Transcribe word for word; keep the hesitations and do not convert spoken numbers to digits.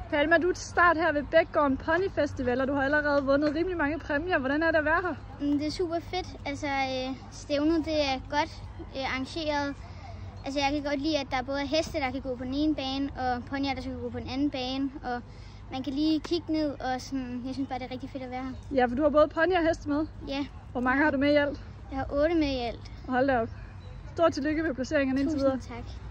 Palma, du er til start her ved Bækgården Pony Festival, og du har allerede vundet rimelig mange præmier. Hvordan er det at være her? Det er super fedt. Altså, stævnet det er godt arrangeret. Altså, jeg kan godt lide, at der er både heste, der kan gå på den ene bane, og ponyer, der skal gå på den anden bane. Og man kan lige kigge ned, og sådan, jeg synes bare, det er rigtig fedt at være her. Ja, for du har både ponyer og heste med? Ja. Hvor mange har du med i alt? Jeg har otte med i alt. Hold da op. Stort tillykke med placeringerne indtil videre. Tusind tak.